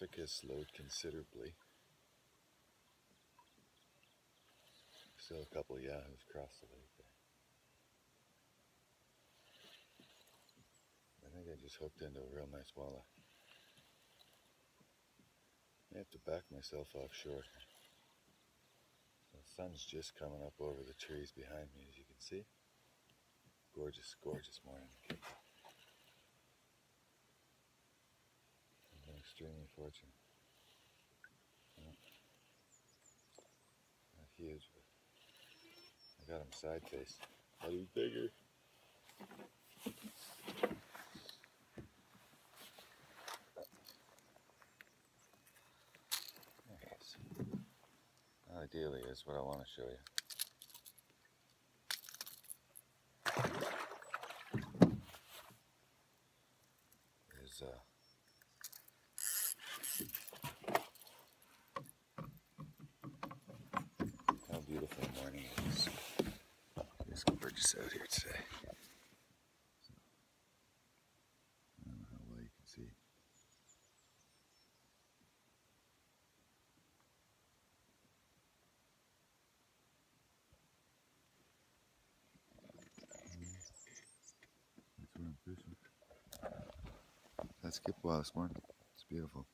traffic has slowed considerably. Still a couple of yahoos across the lake there. I think I just hooked into a real nice walleye. I have to back myself offshore. The sun's just coming up over the trees behind me, as you can see. Gorgeous, gorgeous morning. I've been extremely fortunate. Well, not huge, but I got him side face. But he's bigger. There he is. Ideally is what I want to show you. Is how beautiful the morning is. It's gorgeous out here today. So, I don't know how well you can see. That's where I'm fishing. That's Kipwa this morning. It's beautiful.